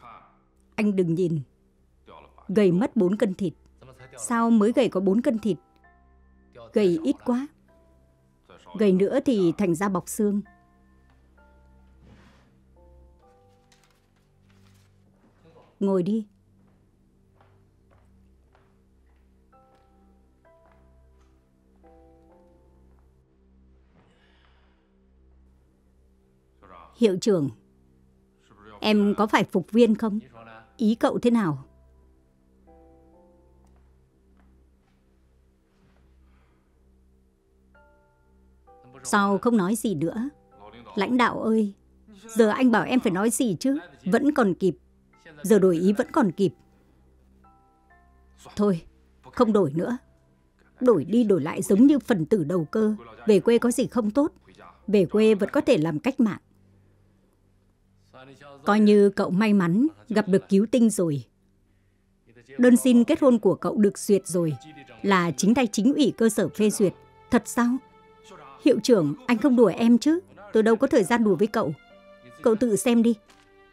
Anh đừng nhìn. Gầy mất 4 cân thịt. Sao mới gầy có 4 cân thịt? Gầy ít quá. Gầy nữa thì thành da bọc xương. Ngồi đi. Hiệu trưởng, em có phải phục viên không? Ý cậu thế nào? Sao không nói gì nữa? Lãnh đạo ơi, giờ anh bảo em phải nói gì chứ? Vẫn còn kịp. Giờ đổi ý vẫn còn kịp. Thôi, không đổi nữa. Đổi đi đổi lại giống như phần tử đầu cơ. Về quê có gì không tốt. Về quê vẫn có thể làm cách mạng. Coi như cậu may mắn gặp được cứu tinh rồi. Đơn xin kết hôn của cậu được duyệt rồi. Là chính tay chính ủy cơ sở phê duyệt. Thật sao? Hiệu trưởng, anh không đùa em chứ? Tôi đâu có thời gian đùa với cậu. Cậu tự xem đi.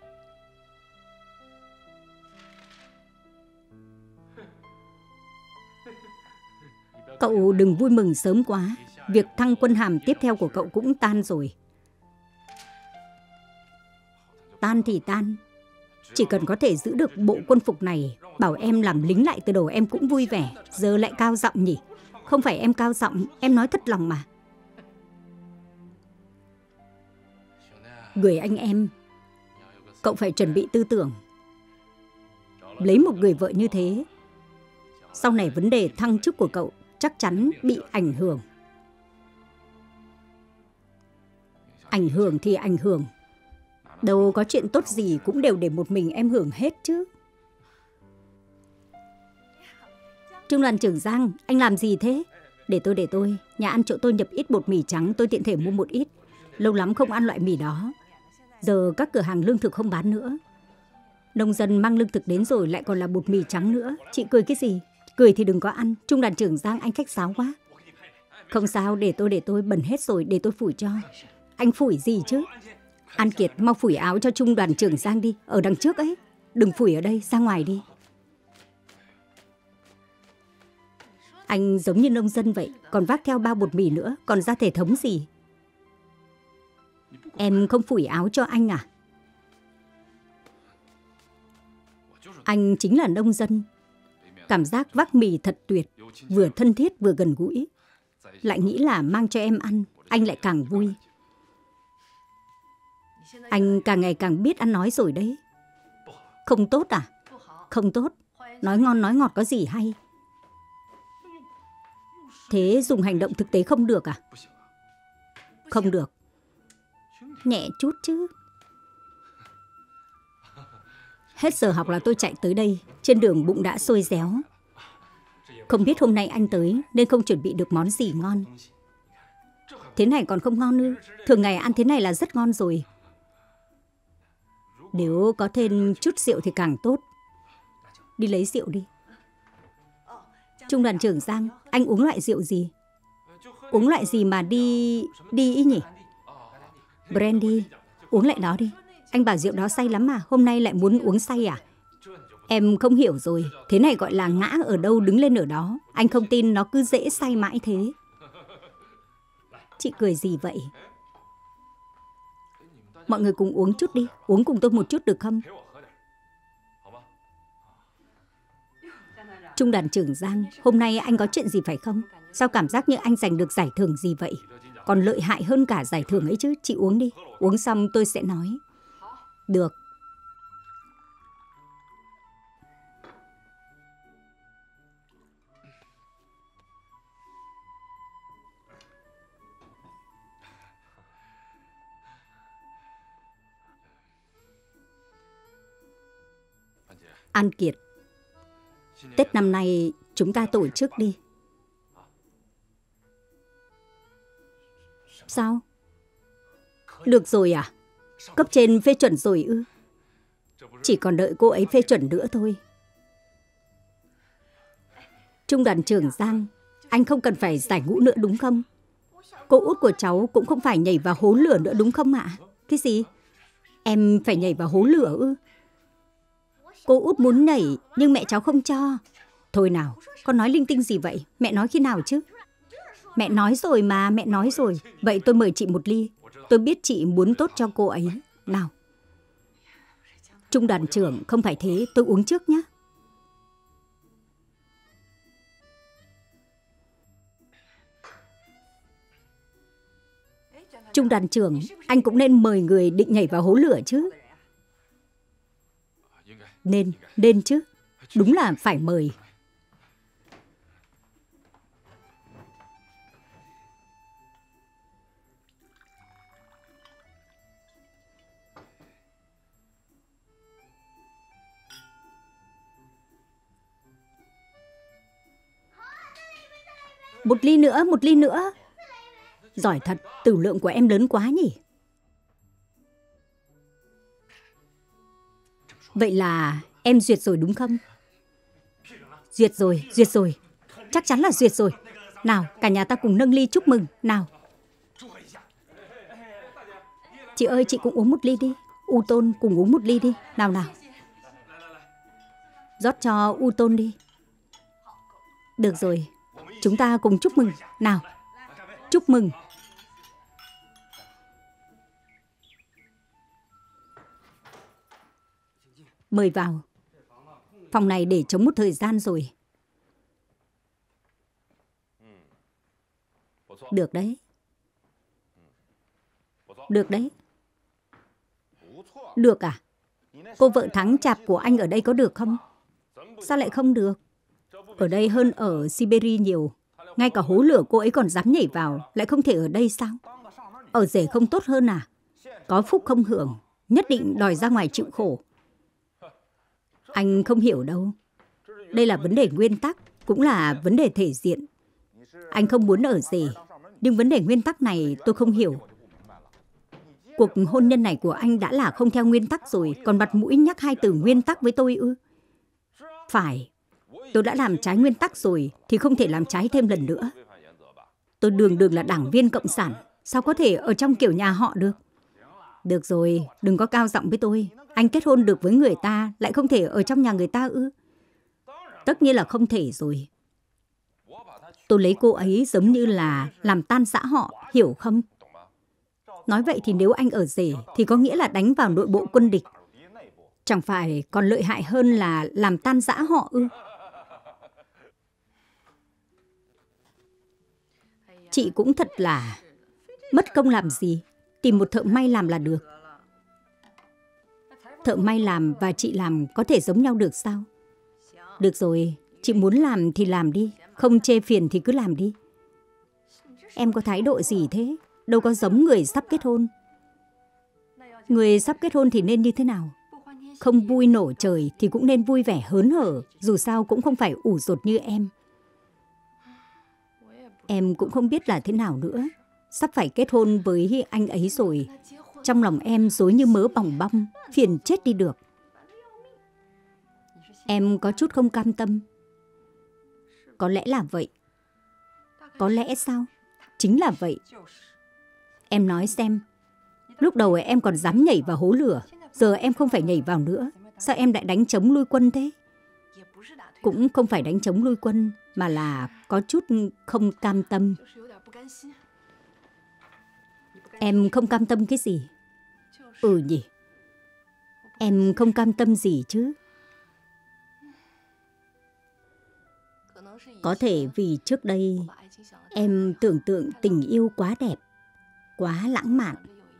Cậu đừng vui mừng sớm quá. Việc thăng quân hàm tiếp theo của cậu cũng tan rồi. Tan thì tan. Chỉ cần có thể giữ được bộ quân phục này, bảo em làm lính lại từ đầu em cũng vui vẻ. Giờ lại cao giọng nhỉ? Không phải em cao giọng, em nói thật lòng mà. Người anh em, cậu phải chuẩn bị tư tưởng. Lấy một người vợ như thế, sau này vấn đề thăng chức của cậu chắc chắn bị ảnh hưởng. Ảnh hưởng thì ảnh hưởng. Đâu có chuyện tốt gì cũng đều để một mình em hưởng hết chứ. Trung đoàn trưởng Giang, anh làm gì thế? Để tôi. Nhà ăn chỗ tôi nhập ít bột mì trắng, tôi tiện thể mua một ít. Lâu lắm không ăn loại mì đó. Giờ các cửa hàng lương thực không bán nữa. Nông dân mang lương thực đến rồi lại còn là bột mì trắng nữa. Chị cười cái gì? Cười thì đừng có ăn. Trung đoàn trưởng Giang, anh khách sáo quá. Không sao, để tôi bẩn hết rồi, để tôi phủi cho. Anh phủi gì chứ? An Kiệt, mau phủi áo cho Trung đoàn trưởng Giang đi. Ở đằng trước ấy. Đừng phủi ở đây, ra ngoài đi. Anh giống như nông dân vậy. Còn vác theo bao bột mì nữa. Còn ra thể thống gì? Em không phủi áo cho anh à? Anh chính là nông dân. Cảm giác vác mì thật tuyệt. Vừa thân thiết vừa gần gũi. Lại nghĩ là mang cho em ăn, anh lại càng vui. Anh càng ngày càng biết ăn nói rồi đấy. Không tốt à? Không tốt. Nói ngon nói ngọt có gì hay. Thế dùng hành động thực tế không được à? Không được. Nhẹ chút chứ. Hết giờ học là tôi chạy tới đây. Trên đường bụng đã sôi réo. Không biết hôm nay anh tới nên không chuẩn bị được món gì ngon. Thế này còn không ngon ư? Thường ngày ăn thế này là rất ngon rồi. Nếu có thêm chút rượu thì càng tốt. Đi lấy rượu đi. Trung đoàn trưởng Giang, anh uống loại rượu gì? Uống loại gì mà đi ý nhỉ? Brandy, uống lại đó đi. Anh bảo rượu đó say lắm mà, hôm nay lại muốn uống say à? Em không hiểu rồi, thế này gọi là ngã ở đâu đứng lên ở đó. Anh không tin nó cứ dễ say mãi thế. Chị cười gì vậy? Mọi người cùng uống chút đi, uống cùng tôi một chút được không? Trung đoàn trưởng Giang, hôm nay anh có chuyện gì phải không? Sao cảm giác như anh giành được giải thưởng gì vậy? Còn lợi hại hơn cả giải thưởng ấy chứ. Chị uống đi, uống xong tôi sẽ nói. Được. An Kiệt, Tết năm nay chúng ta tổ chức đi. Sao? Được rồi à? Cấp trên phê chuẩn rồi ư? Chỉ còn đợi cô ấy phê chuẩn nữa thôi. Trung đoàn trưởng Giang, anh không cần phải giải ngũ nữa đúng không? Cô út của cháu cũng không phải nhảy vào hố lửa nữa đúng không ạ? Cái gì? Em phải nhảy vào hố lửa ư? Cô út muốn nhảy nhưng mẹ cháu không cho. Thôi nào, con nói linh tinh gì vậy? Mẹ nói khi nào chứ? Mẹ nói rồi mà, mẹ nói rồi. Vậy tôi mời chị một ly. Tôi biết chị muốn tốt cho cô ấy. Nào. Trung đoàn trưởng, không phải thế, tôi uống trước nhé. Trung đoàn trưởng, anh cũng nên mời người định nhảy vào hố lửa chứ. Nên chứ. Đúng là phải mời. Một ly nữa, một ly nữa. Giỏi thật, tử lượng của em lớn quá nhỉ. Vậy là em duyệt rồi đúng không? Duyệt rồi. Chắc chắn là duyệt rồi. Nào, cả nhà ta cùng nâng ly chúc mừng. Nào. Chị ơi, chị cũng uống một ly đi. U Tôn cùng uống một ly đi. Nào nào. Rót cho U Tôn đi. Được rồi, chúng ta cùng chúc mừng. Nào, chúc mừng. Mời vào. Phòng này để trống một thời gian rồi. Được đấy. Được đấy. Được à? Cô vợ tháng chạp của anh ở đây có được không? Sao lại không được? Ở đây hơn ở Siberia nhiều. Ngay cả hố lửa cô ấy còn dám nhảy vào. Lại không thể ở đây sao? Ở rể không tốt hơn à? Có phúc không hưởng. Nhất định đòi ra ngoài chịu khổ. Anh không hiểu đâu. Đây là vấn đề nguyên tắc, cũng là vấn đề thể diện. Anh không muốn ở rể, nhưng vấn đề nguyên tắc này tôi không hiểu. Cuộc hôn nhân này của anh đã là không theo nguyên tắc rồi, còn mặt mũi nhắc hai từ nguyên tắc với tôi ư? Phải, tôi đã làm trái nguyên tắc rồi thì không thể làm trái thêm lần nữa. Tôi đường là đảng viên cộng sản, sao có thể ở trong kiểu nhà họ được? Được rồi, đừng có cao giọng với tôi. Anh kết hôn được với người ta, lại không thể ở trong nhà người ta ư? Tất nhiên là không thể rồi. Tôi lấy cô ấy giống như là làm tan xã họ, hiểu không? Nói vậy thì nếu anh ở rể thì có nghĩa là đánh vào nội bộ quân địch. Chẳng phải còn lợi hại hơn là làm tan rã họ ư? Chị cũng thật là mất công làm gì, tìm một thợ may làm là được. Thợ may làm và chị làm có thể giống nhau được sao? Được rồi, chị muốn làm thì làm đi, không chê phiền thì cứ làm đi. Em có thái độ gì thế? Đâu có giống người sắp kết hôn. Người sắp kết hôn thì nên như thế nào? Không vui nổ trời thì cũng nên vui vẻ hớn hở, dù sao cũng không phải ủ rột như em. Em cũng không biết là thế nào nữa. Sắp phải kết hôn với anh ấy rồi. Trong lòng em rối như mớ bòng bong, phiền chết đi được. Em có chút không cam tâm. Có lẽ là vậy. Có lẽ sao? Chính là vậy. Em nói xem. Lúc đầu em còn dám nhảy vào hố lửa. Giờ em không phải nhảy vào nữa. Sao em lại đánh trống lui quân thế? Cũng không phải đánh trống lui quân, mà là có chút không cam tâm. Em không cam tâm cái gì? Ừ nhỉ. Em không cam tâm gì chứ? Có thể vì trước đây em tưởng tượng tình yêu quá đẹp, quá lãng mạn.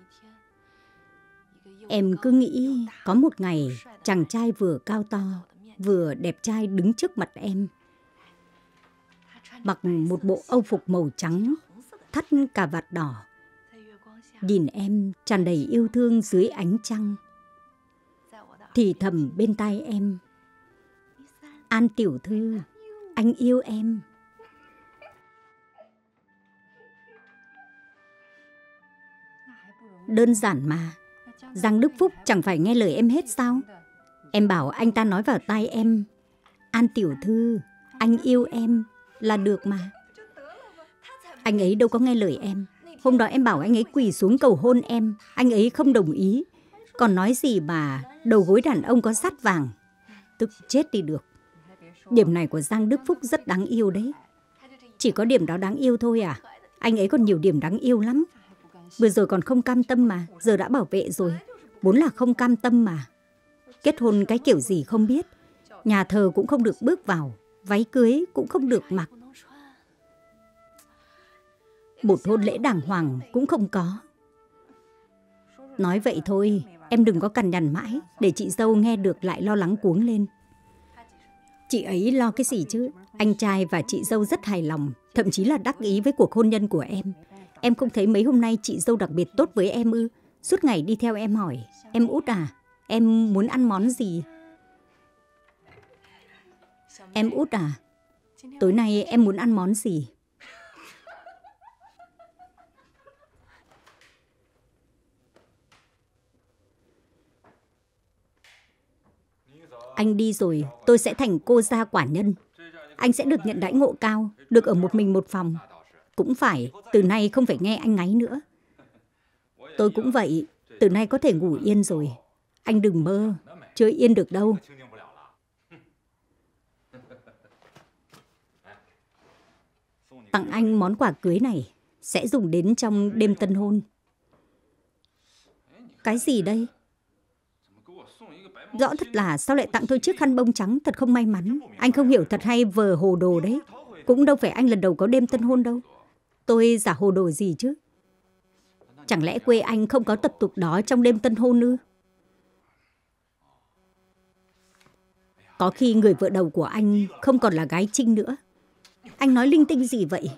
Em cứ nghĩ có một ngày chàng trai vừa cao to, vừa đẹp trai đứng trước mặt em. Mặc một bộ âu phục màu trắng, thắt cà vạt đỏ. Nhìn em tràn đầy yêu thương dưới ánh trăng. Thì thầm bên tai em: An tiểu thư, anh yêu em. Đơn giản mà. Giang Đức Phúc chẳng phải nghe lời em hết sao? Em bảo anh ta nói vào tai em: An tiểu thư, anh yêu em là được mà. Anh ấy đâu có nghe lời em. Hôm đó em bảo anh ấy quỳ xuống cầu hôn em, anh ấy không đồng ý. Còn nói gì mà đầu gối đàn ông có sắt vàng. tức chết đi được. Điểm này của Giang Đức Phúc rất đáng yêu đấy. Chỉ có điểm đó đáng yêu thôi à? Anh ấy còn nhiều điểm đáng yêu lắm. Vừa rồi còn không cam tâm mà, giờ đã bảo vệ rồi. Vốn là không cam tâm mà. Kết hôn cái kiểu gì không biết. Nhà thờ cũng không được bước vào, váy cưới cũng không được mặc. Một hôn lễ đàng hoàng cũng không có. Nói vậy thôi, em đừng có cằn nhằn mãi, để chị dâu nghe được lại lo lắng cuống lên. Chị ấy lo cái gì chứ? Anh trai và chị dâu rất hài lòng, thậm chí là đắc ý với cuộc hôn nhân của em. Em không thấy mấy hôm nay chị dâu đặc biệt tốt với em ư? Suốt ngày đi theo em hỏi, em út à, em muốn ăn món gì? Em út à, tối nay em muốn ăn món gì? Anh đi rồi, tôi sẽ thành cô gia quả nhân. Anh sẽ được nhận đãi ngộ cao, được ở một mình một phòng. Cũng phải, từ nay không phải nghe anh ngáy nữa. Tôi cũng vậy, từ nay có thể ngủ yên rồi. Anh đừng mơ, chưa yên được đâu. Tặng anh món quà cưới này, sẽ dùng đến trong đêm tân hôn. Cái gì đây? Rõ thật là sao lại tặng tôi chiếc khăn bông trắng, thật không may mắn. Anh không hiểu thật hay vờ hồ đồ đấy. Cũng đâu phải anh lần đầu có đêm tân hôn đâu. Tôi giả hồ đồ gì chứ? Chẳng lẽ quê anh không có tập tục đó trong đêm tân hôn ư? Có khi người vợ đầu của anh không còn là gái Trinh nữa. Anh nói linh tinh gì vậy?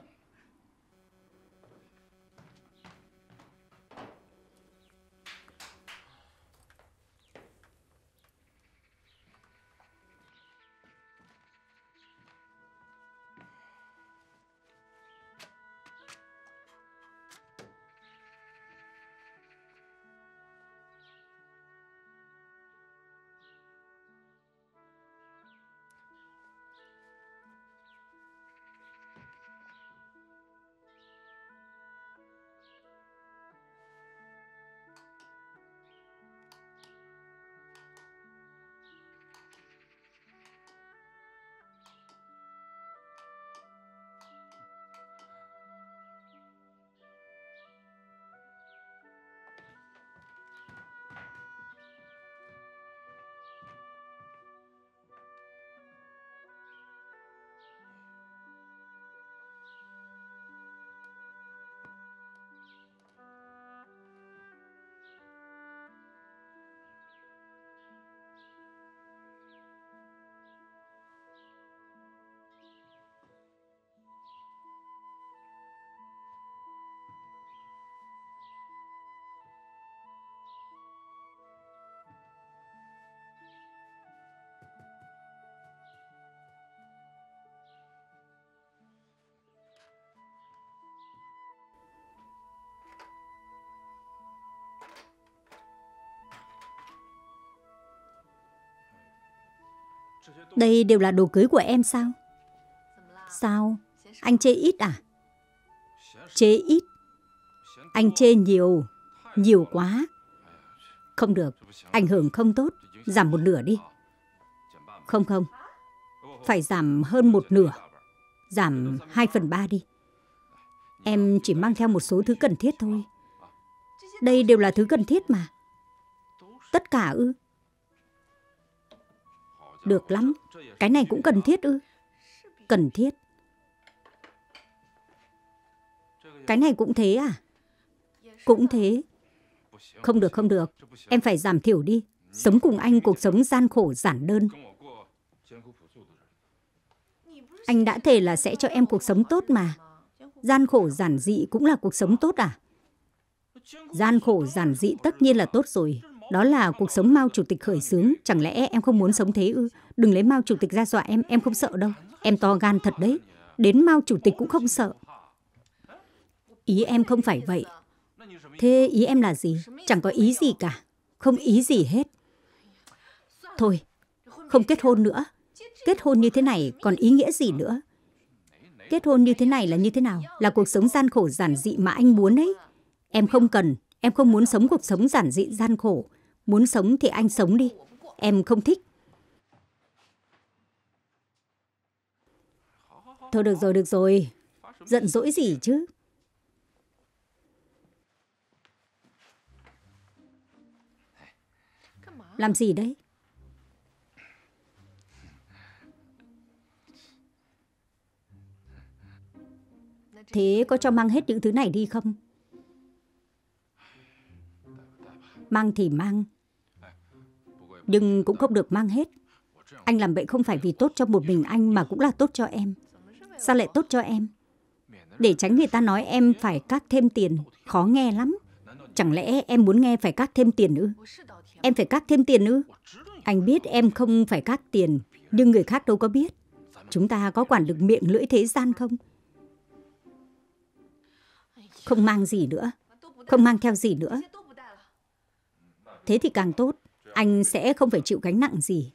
Đây đều là đồ cưới của em sao? Sao? Anh chê ít à? Chê ít? Anh chê nhiều, nhiều quá. Không được, ảnh hưởng không tốt, giảm một nửa đi. Không, phải giảm hơn một nửa. Giảm 2/3 đi. Em chỉ mang theo một số thứ cần thiết thôi. Đây đều là thứ cần thiết mà. Tất cả ư? Được lắm, cái này cũng cần thiết ư? Cần thiết. Cái này cũng thế à? Cũng thế. Không được, em phải giảm thiểu đi. Sống cùng anh cuộc sống gian khổ giản đơn. Anh đã thề là sẽ cho em cuộc sống tốt mà. Gian khổ giản dị cũng là cuộc sống tốt à? Gian khổ giản dị tất nhiên là tốt rồi. Đó là cuộc sống Mao Chủ tịch khởi xướng. Chẳng lẽ em không muốn sống thế ư? Đừng lấy Mao Chủ tịch ra dọa em không sợ đâu. Em to gan thật đấy. Đến Mao Chủ tịch cũng không sợ. Ý em không phải vậy. Thế ý em là gì? Chẳng có ý gì cả. Không ý gì hết. Thôi, không kết hôn nữa. Kết hôn như thế này còn ý nghĩa gì nữa? Kết hôn như thế này là như thế nào? Là cuộc sống gian khổ giản dị mà anh muốn ấy. Em không cần. Em không muốn sống cuộc sống giản dị gian khổ. Muốn sống thì anh sống đi. Em không thích. Thôi được rồi. Giận dỗi gì chứ? Làm gì đấy? Thế có cho mang hết những thứ này đi không? Mang thì mang, nhưng cũng không được mang hết. Anh làm vậy không phải vì tốt cho một mình anh mà cũng là tốt cho em. Sao lại tốt cho em? Để tránh người ta nói em phải các thêm tiền. Khó nghe lắm. Chẳng lẽ em muốn nghe phải các thêm tiền ư? Em phải các thêm tiền ư? Anh biết em không phải các tiền, nhưng người khác đâu có biết. Chúng ta có quản được miệng lưỡi thế gian không? Không mang gì nữa. Không mang theo gì nữa. Thế thì càng tốt. Anh sẽ không phải chịu gánh nặng gì.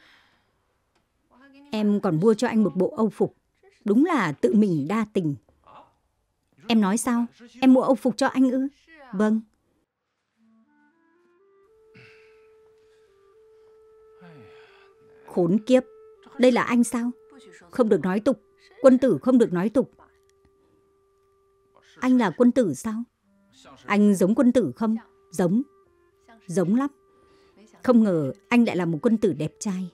Em còn mua cho anh một bộ âu phục. Đúng là tự mình đa tình. Em nói sao? Em mua âu phục cho anh ư? Vâng. Khốn kiếp. Đây là anh sao? Không được nói tục. Quân tử không được nói tục. Anh là quân tử sao? Anh giống quân tử không? Giống. Giống lắm. Không ngờ anh lại là một quân tử đẹp trai.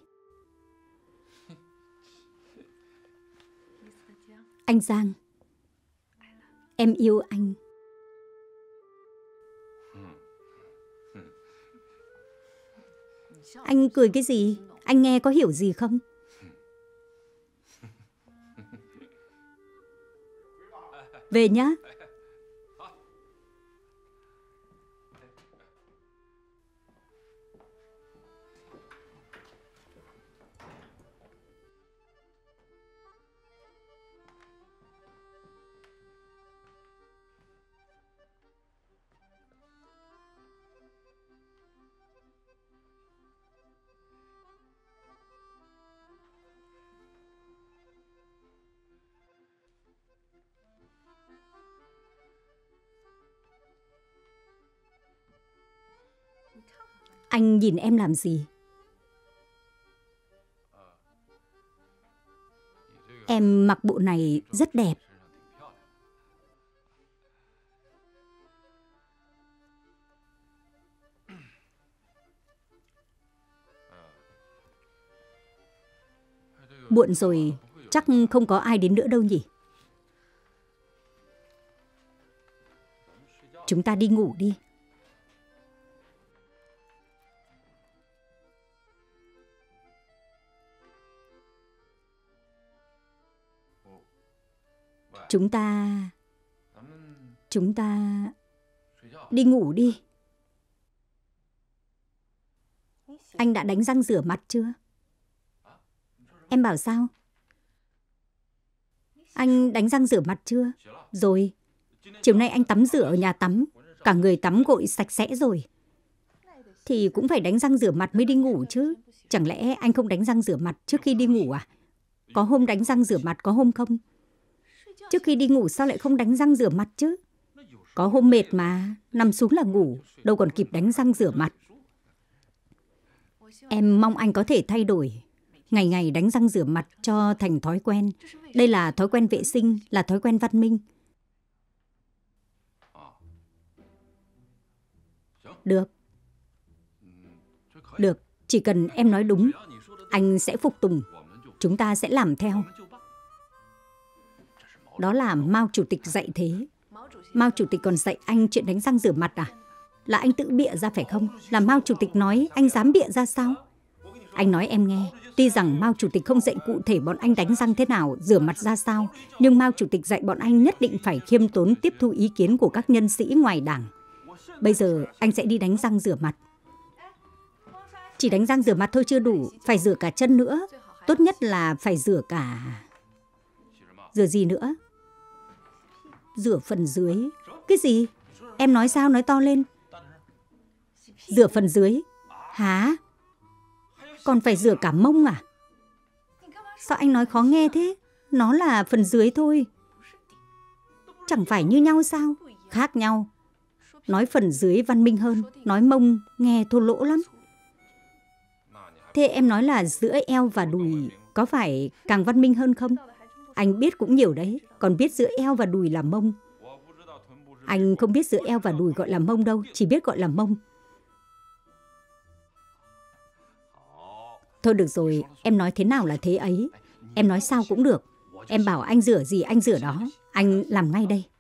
Anh Giang, em yêu anh. Anh cười cái gì? Anh nghe có hiểu gì không? Về nhá. Anh nhìn em làm gì? Em mặc bộ này rất đẹp. Muộn rồi, chắc không có ai đến nữa đâu nhỉ? Chúng ta đi ngủ đi. Chúng ta đi ngủ đi. Anh đã đánh răng rửa mặt chưa? Em bảo sao? Anh đánh răng rửa mặt chưa? Rồi. Chiều nay anh tắm rửa ở nhà tắm. Cả người tắm gội sạch sẽ rồi. Thì cũng phải đánh răng rửa mặt mới đi ngủ chứ. Chẳng lẽ anh không đánh răng rửa mặt trước khi đi ngủ à? Có hôm đánh răng rửa mặt, có hôm không. Trước khi đi ngủ sao lại không đánh răng rửa mặt chứ? Có hôm mệt mà, nằm xuống là ngủ, đâu còn kịp đánh răng rửa mặt. Em mong anh có thể thay đổi. Ngày ngày đánh răng rửa mặt cho thành thói quen. Đây là thói quen vệ sinh, là thói quen văn minh. Được. Được, chỉ cần em nói đúng, anh sẽ phục tùng. Chúng ta sẽ làm theo. Đó là Mao Chủ tịch dạy thế. Mao Chủ tịch còn dạy anh chuyện đánh răng rửa mặt à? Là anh tự bịa ra phải không? Là Mao Chủ tịch nói, anh dám bịa ra sao? Anh nói em nghe, tuy rằng Mao Chủ tịch không dạy cụ thể bọn anh đánh răng thế nào, rửa mặt ra sao, nhưng Mao Chủ tịch dạy bọn anh nhất định phải khiêm tốn tiếp thu ý kiến của các nhân sĩ ngoài đảng. Bây giờ anh sẽ đi đánh răng rửa mặt. Chỉ đánh răng rửa mặt thôi chưa đủ, phải rửa cả chân nữa. Tốt nhất là phải rửa cả... Rửa gì nữa? Rửa phần dưới. Cái gì? Em nói sao? Nói to lên. Rửa phần dưới. Hả? Còn phải rửa cả mông à? Sao anh nói khó nghe thế? Nó là phần dưới thôi. Chẳng phải như nhau sao? Khác nhau. Nói phần dưới văn minh hơn, nói mông nghe thô lỗ lắm. Thế em nói là giữa eo và đùi có phải càng văn minh hơn không? Anh biết cũng nhiều đấy, còn biết giữa eo và đùi là mông. Anh không biết giữa eo và đùi gọi là mông đâu, chỉ biết gọi là mông. Thôi được rồi, em nói thế nào là thế ấy. Em nói sao cũng được. Em bảo anh rửa gì anh rửa đó. Anh làm ngay đây.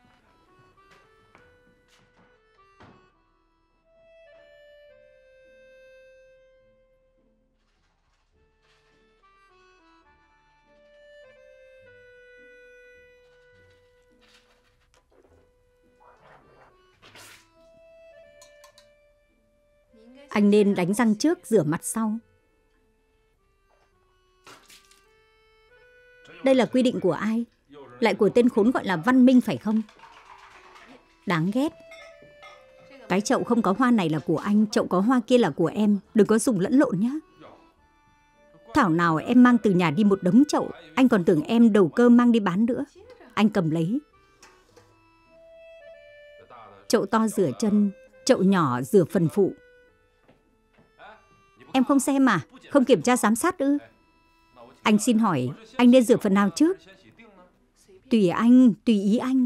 Anh nên đánh răng trước, rửa mặt sau. Đây là quy định của ai? Lại của tên khốn gọi là Văn Minh phải không? Đáng ghét. Cái chậu không có hoa này là của anh, chậu có hoa kia là của em. Đừng có dùng lẫn lộn nhé. Thảo nào em mang từ nhà đi một đống chậu, anh còn tưởng em đầu cơ mang đi bán nữa. Anh cầm lấy. Chậu to rửa chân, chậu nhỏ rửa phần phụ. Em không xem à? Không kiểm tra giám sát ư? Anh xin hỏi, anh nên rửa phần nào trước? Tùy anh, tùy ý anh.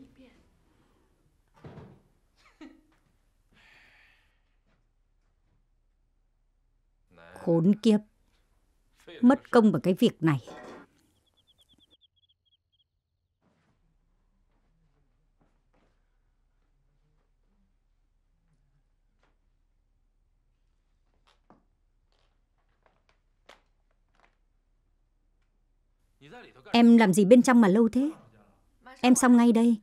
Khốn kiếp. Mất công vào cái việc này. Em làm gì bên trong mà lâu thế? Em xong ngay đây.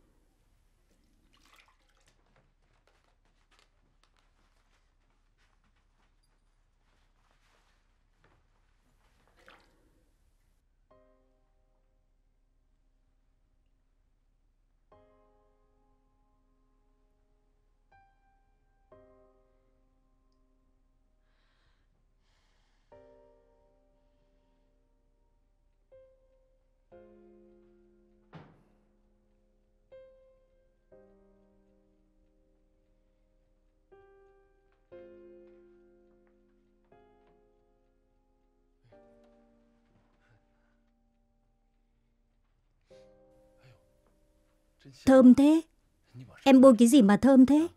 Thơm thế. Em bôi cái gì mà thơm thế?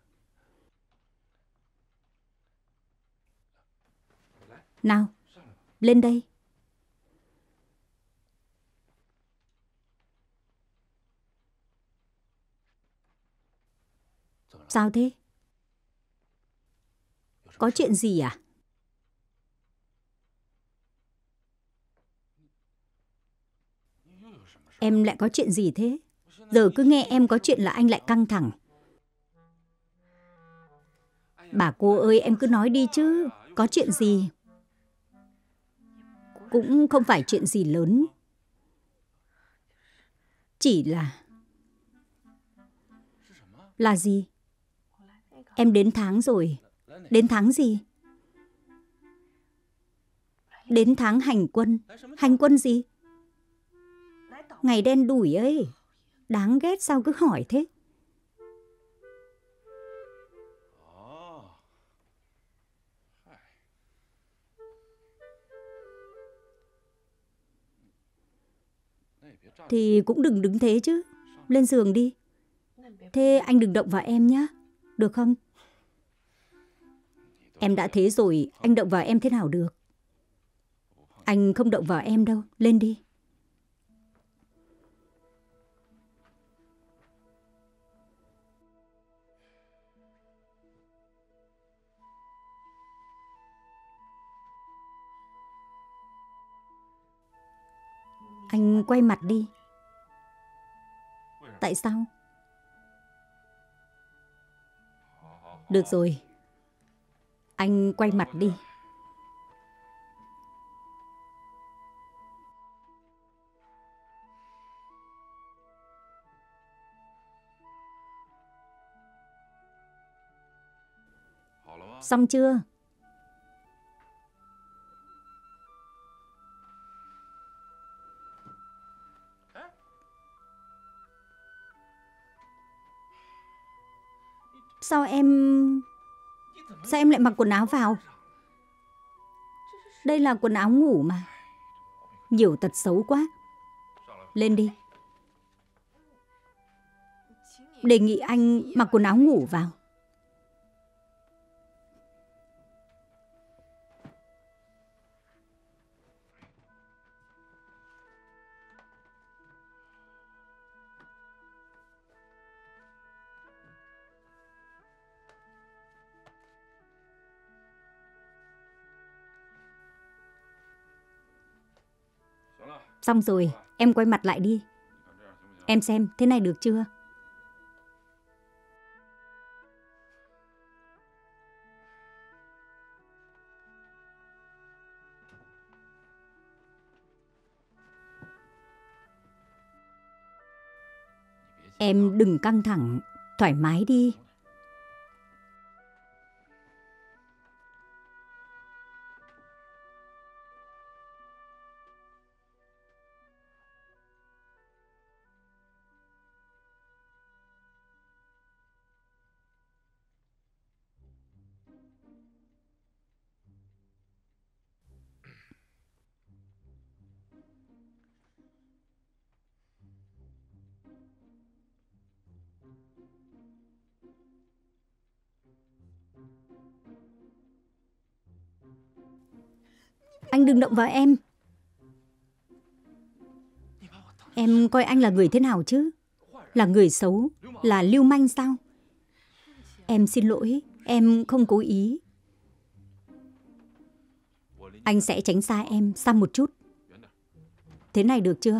Nào, lên đây. Sao thế? Có chuyện gì à? Em lại có chuyện gì thế? Giờ cứ nghe em có chuyện là anh lại căng thẳng. Bà cô ơi, em cứ nói đi chứ. Có chuyện gì? Cũng không phải chuyện gì lớn. Chỉ là gì? Em đến tháng rồi. Đến tháng gì? Đến tháng hành quân. Hành quân gì? Ngày đen đủi ấy. Đáng ghét, sao cứ hỏi thế? Thì cũng đừng đứng thế chứ. Lên giường đi. Thế anh đừng động vào em nhé. Được không? Em đã thế rồi, anh động vào em thế nào được? Anh không động vào em đâu. Lên đi. Anh quay mặt đi. Tại sao? Được rồi. Anh quay mặt đi. Xong chưa? Sao em lại mặc quần áo vào? Đây là quần áo ngủ mà. Nhiều tật xấu quá. Lên đi. Đề nghị anh mặc quần áo ngủ vào. Xong rồi, em quay mặt lại đi. Em xem, thế này được chưa? Em đừng căng thẳng, thoải mái đi. Anh đừng động vào em. Em coi anh là người thế nào chứ? Là người xấu, là lưu manh sao? Em xin lỗi, em không cố ý. Anh sẽ tránh xa em, xa một chút. Thế này được chưa?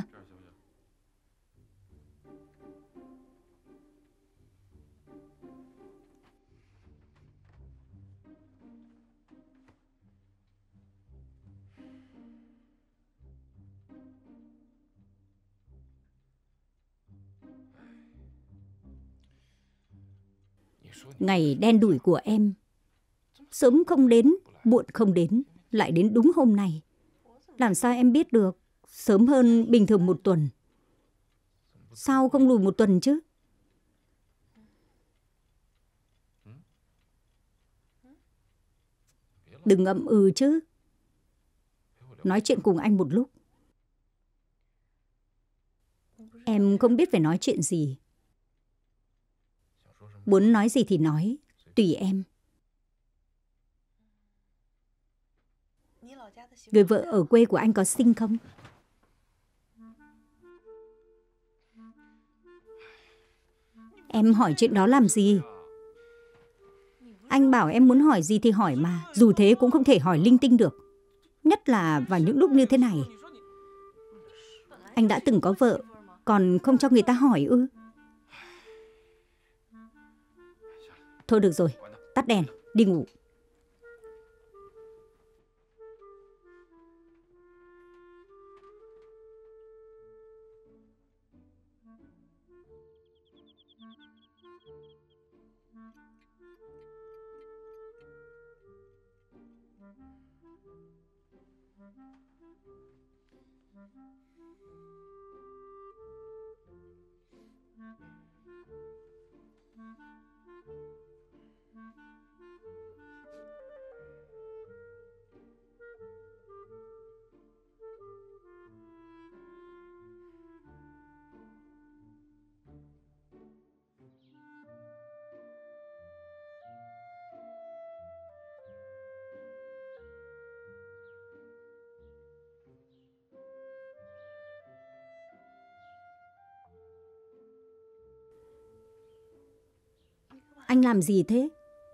Ngày đen đủi của em, sớm không đến, muộn không đến, lại đến đúng hôm nay. Làm sao em biết được? Sớm hơn bình thường một tuần. Sao không lùi một tuần chứ? Đừng ậm ừ chứ. Nói chuyện cùng anh một lúc. Em không biết phải nói chuyện gì. Muốn nói gì thì nói, tùy em. Người vợ ở quê của anh có xinh không? Em hỏi chuyện đó làm gì? Anh bảo em muốn hỏi gì thì hỏi mà. Dù thế cũng không thể hỏi linh tinh được. Nhất là vào những lúc như thế này. Anh đã từng có vợ, còn không cho người ta hỏi ư? Thôi được rồi, tắt đèn, đi ngủ. Anh làm gì thế?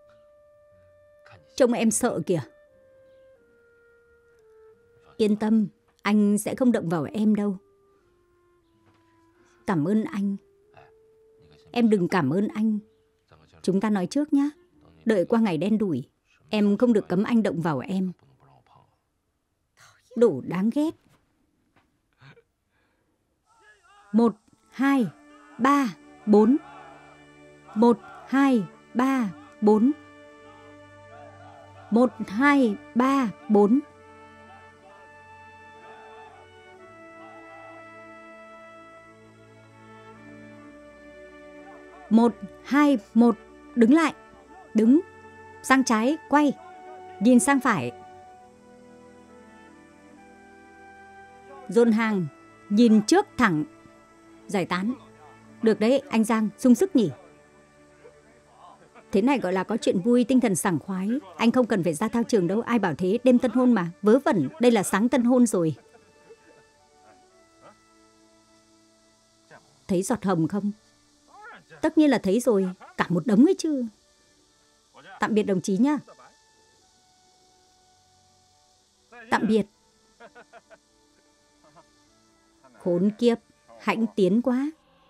Trông em sợ kìa. Yên tâm, anh sẽ không động vào em đâu. Cảm ơn anh. Em đừng cảm ơn anh. Chúng ta nói trước nhé. Đợi qua ngày đen đủi, em không được cấm anh động vào em. Đủ đáng ghét. 1, 2, 3, 4. 1, 2, 3, 4. 1, 2, 3, 4. Một, hai, một. Đứng lại. Đứng. Sang trái, quay. Nhìn sang phải. Dồn hàng. Nhìn trước thẳng. Giải tán. Được đấy, anh Giang, sung sức nhỉ. Thế này gọi là có chuyện vui, tinh thần sảng khoái. Anh không cần phải ra thao trường đâu, ai bảo thế, đêm tân hôn mà. Vớ vẩn, đây là sáng tân hôn rồi. Thấy giọt hồng không? Tất nhiên là thấy rồi, cả một đống ấy chứ. Tạm biệt đồng chí nhá. Tạm biệt. Khốn kiếp, hãnh tiến quá.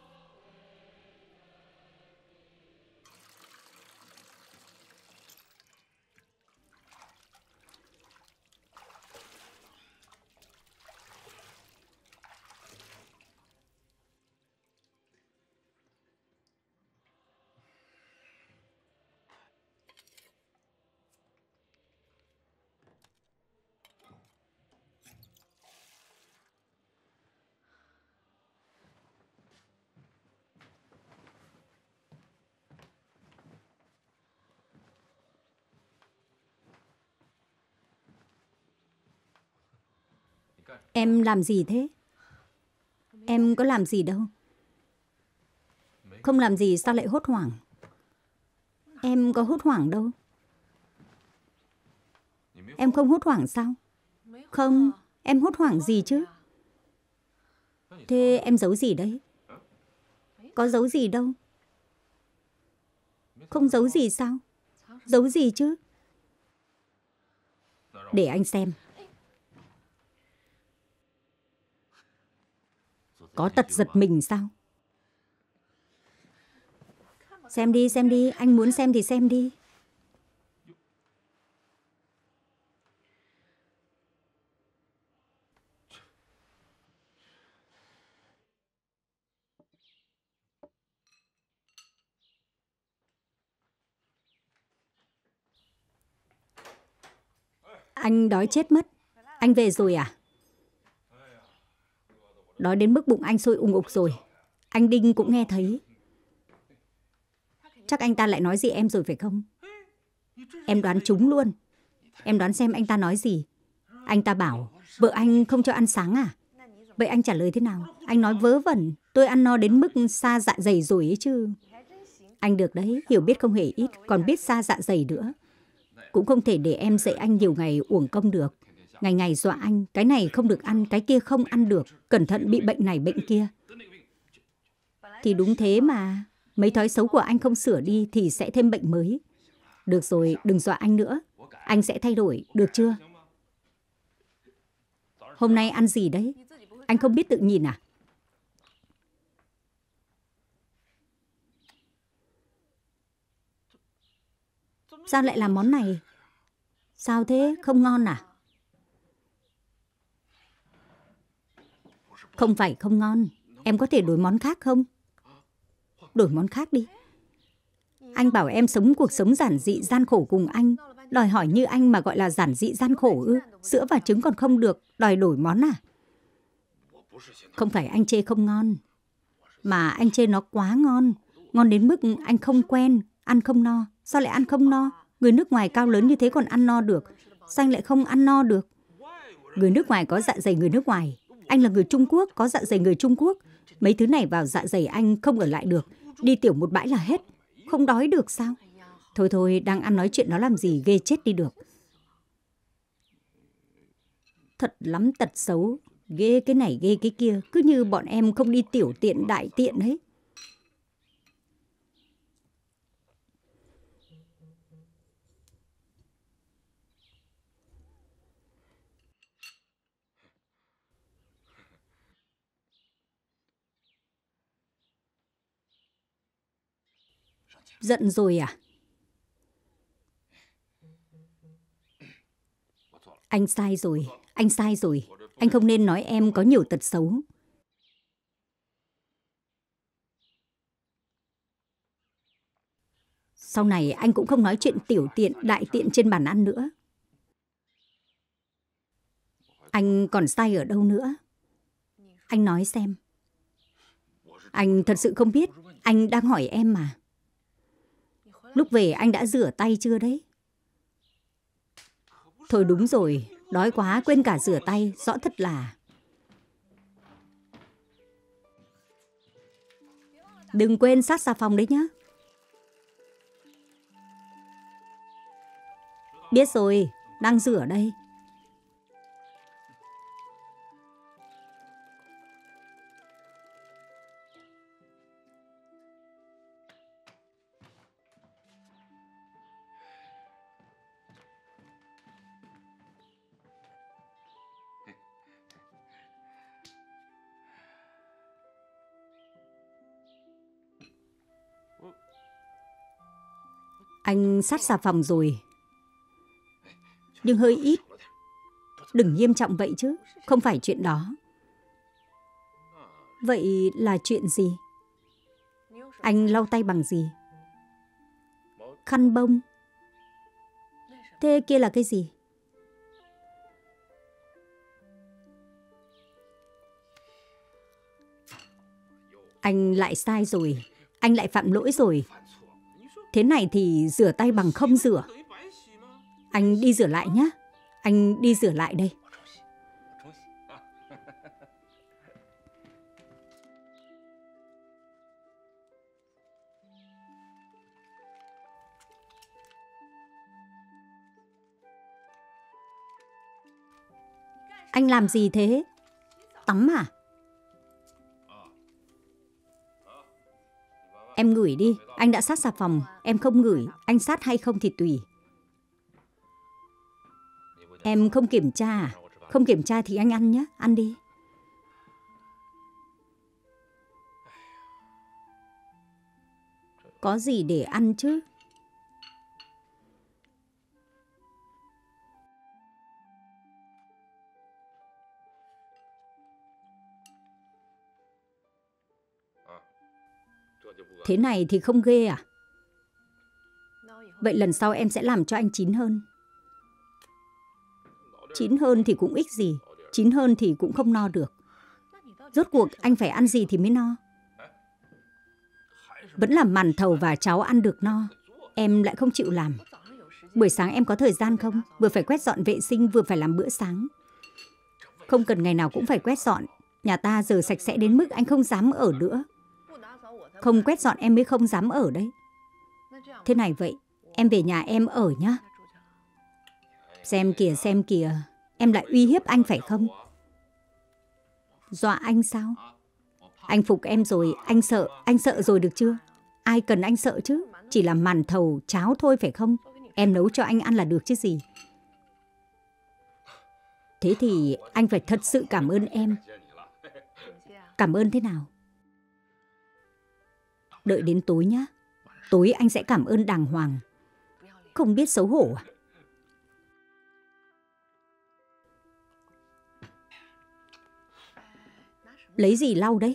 Em làm gì thế? Em có làm gì đâu. Không làm gì sao lại hốt hoảng? Em có hốt hoảng đâu. Em không hốt hoảng sao? Không, em hốt hoảng gì chứ? Thế em giấu gì đấy? Có giấu gì đâu. Không giấu gì sao? Giấu gì chứ? Để anh xem. Có tật giật mình sao? Xem đi, anh muốn xem thì xem đi. Anh đói chết mất. Anh về rồi à? Đói đến mức bụng anh sôi ùng ục rồi. Anh Đinh cũng nghe thấy. Chắc anh ta lại nói gì em rồi phải không? Em đoán trúng luôn. Em đoán xem anh ta nói gì. Anh ta bảo vợ anh không cho ăn sáng à? Vậy anh trả lời thế nào? Anh nói vớ vẩn. Tôi ăn no đến mức xa dạ dày rồi ấy chứ. Anh được đấy, hiểu biết không hề ít, còn biết xa dạ dày nữa. Cũng không thể để em dạy anh nhiều ngày uổng công được. Ngày ngày dọa anh, cái này không được ăn, cái kia không ăn được. Cẩn thận bị bệnh này bệnh kia. Thì đúng thế mà. Mấy thói xấu của anh không sửa đi thì sẽ thêm bệnh mới. Được rồi, đừng dọa anh nữa. Anh sẽ thay đổi, được chưa? Hôm nay ăn gì đấy? Anh không biết tự nhìn à? Sao lại làm món này? Sao thế? Không ngon à? Không phải không ngon. Em có thể đổi món khác không? Đổi món khác đi. Anh bảo em sống cuộc sống giản dị gian khổ cùng anh. Đòi hỏi như anh mà gọi là giản dị gian khổ ư? Sữa và trứng còn không được, đòi đổi món à? Không phải anh chê không ngon, mà anh chê nó quá ngon. Ngon đến mức anh không quen, ăn không no. Sao lại ăn không no? Người nước ngoài cao lớn như thế còn ăn no được. Sao anh lại không ăn no được? Người nước ngoài có dạ dày người nước ngoài. Anh là người Trung Quốc, có dạ dày người Trung Quốc. Mấy thứ này vào dạ dày anh không ở lại được. Đi tiểu một bãi là hết. Không đói được sao? Thôi thôi, đang ăn nói chuyện nó làm gì, ghê chết đi được. Thật lắm tật xấu. Ghê cái này ghê cái kia. Cứ như bọn em không đi tiểu tiện đại tiện ấy. Giận rồi à? Anh sai rồi, anh sai rồi. Anh không nên nói em có nhiều tật xấu. Sau này anh cũng không nói chuyện tiểu tiện, đại tiện trên bàn ăn nữa. Anh còn sai ở đâu nữa? Anh nói xem. Anh thật sự không biết, anh đang hỏi em mà. Lúc về anh đã rửa tay chưa đấy? Thôi đúng rồi, đói quá quên cả rửa tay, rõ thật là. Đừng quên sát xà phòng đấy nhá. Biết rồi, đang rửa đây. Anh sát xà phòng rồi, nhưng hơi ít. Đừng nghiêm trọng vậy chứ, không phải chuyện đó. Vậy là chuyện gì? Anh lau tay bằng gì? Khăn bông. Thế kia là cái gì? Anh lại sai rồi, anh lại phạm lỗi rồi. Thế này thì rửa tay bằng không rửa. Anh đi rửa lại nhé. Anh đi rửa lại đây. Anh làm gì thế? Tắm à? Em ngửi đi, anh đã sát xà phòng. Em không ngửi, anh sát hay không thì tùy. Em không kiểm tra à? Không kiểm tra thì anh ăn nhé, ăn đi. Có gì để ăn chứ? Thế này thì không ghê à? Vậy lần sau em sẽ làm cho anh chín hơn. Chín hơn thì cũng ích gì. Chín hơn thì cũng không no được. Rốt cuộc anh phải ăn gì thì mới no? Vẫn là màn thầu và cháo ăn được no. Em lại không chịu làm. Buổi sáng em có thời gian không? Vừa phải quét dọn vệ sinh vừa phải làm bữa sáng. Không cần ngày nào cũng phải quét dọn. Nhà ta giờ sạch sẽ đến mức anh không dám ở nữa. Không quét dọn em mới không dám ở đấy. Thế này vậy, em về nhà em ở nhá. Xem kìa, em lại uy hiếp anh phải không? Dọa anh sao? Anh phục em rồi, anh sợ rồi được chưa? Ai cần anh sợ chứ? Chỉ là màn thầu, cháo thôi phải không? Em nấu cho anh ăn là được chứ gì. Thế thì anh phải thật sự cảm ơn em. Cảm ơn thế nào? Đợi đến tối nhá. Tối anh sẽ cảm ơn đàng hoàng. Không biết xấu hổ à? Lấy gì lau đấy?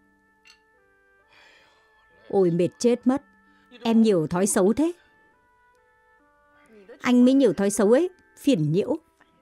Ôi mệt chết mất. Em nhiều thói xấu thế. Anh mới nhiều thói xấu ấy. Phiền nhiễu.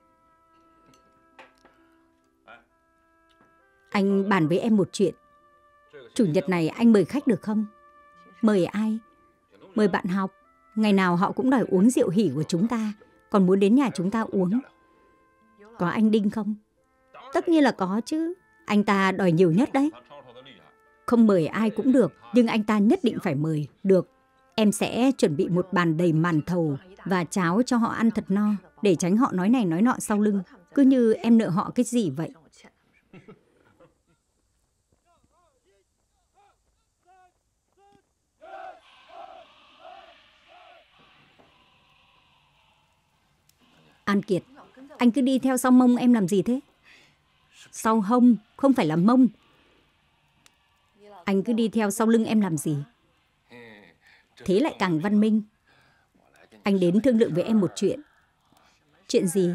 Anh bàn với em một chuyện. Chủ nhật này anh mời khách được không? Mời ai? Mời bạn học. Ngày nào họ cũng đòi uống rượu hỉ của chúng ta, còn muốn đến nhà chúng ta uống. Có anh Đinh không? Tất nhiên là có chứ. Anh ta đòi nhiều nhất đấy. Không mời ai cũng được, nhưng anh ta nhất định phải mời. Được, em sẽ chuẩn bị một bàn đầy màn thầu và cháo cho họ ăn thật no, để tránh họ nói này nói nọ sau lưng. Cứ như em nợ họ cái gì vậy. An Kiệt, anh cứ đi theo sau mông em làm gì thế? Sau hông, không phải là mông. Anh cứ đi theo sau lưng em làm gì? Thế lại càng văn minh. Anh đến thương lượng với em một chuyện. Chuyện gì?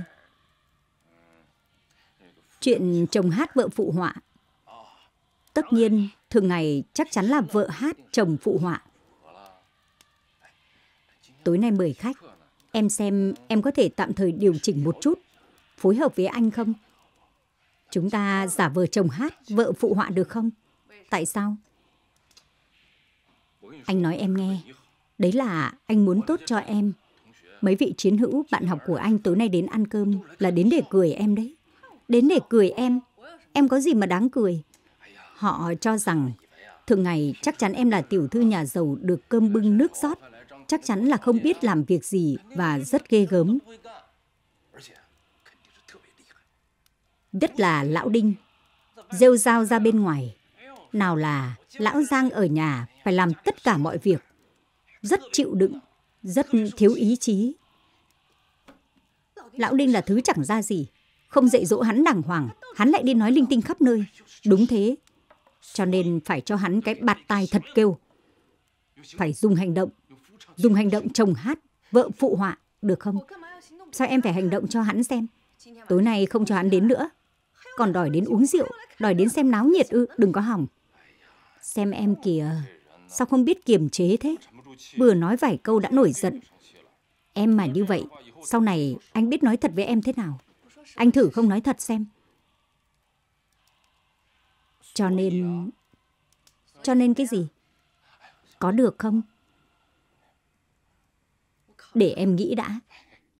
Chuyện chồng hát vợ phụ họa. Tất nhiên, thường ngày chắc chắn là vợ hát chồng phụ họa. Tối nay mời khách. Em xem em có thể tạm thời điều chỉnh một chút, phối hợp với anh không? Chúng ta giả vờ chồng hát, vợ phụ họa được không? Tại sao? Anh nói em nghe. Đấy là anh muốn tốt cho em. Mấy vị chiến hữu, bạn học của anh tối nay đến ăn cơm là đến để cười em đấy. Đến để cười em. Em có gì mà đáng cười? Họ cho rằng Thường ngày chắc chắn em là tiểu thư nhà giàu được cơm bưng nước rót. Chắc chắn là không biết làm việc gì và rất ghê gớm. Nhất là lão Đinh, rêu rao ra bên ngoài. Nào là lão Giang ở nhà phải làm tất cả mọi việc. Rất chịu đựng, rất thiếu ý chí. Lão Đinh là thứ chẳng ra gì. Không dạy dỗ hắn đàng hoàng, hắn lại đi nói linh tinh khắp nơi. Đúng thế. Cho nên phải cho hắn cái bạt tai thật kêu. Phải dùng hành động chồng hát, vợ phụ họa, được không? Sao em phải hành động cho hắn xem? Tối nay không cho hắn đến nữa. Còn đòi đến uống rượu, đòi đến xem náo nhiệt ư, đừng có hỏng. Xem em kìa, sao không biết kiềm chế thế? Vừa nói vài câu đã nổi giận. Em mà như vậy, sau này anh biết nói thật với em thế nào? Anh thử không nói thật xem. Cho nên cái gì? Có được không? Để em nghĩ đã.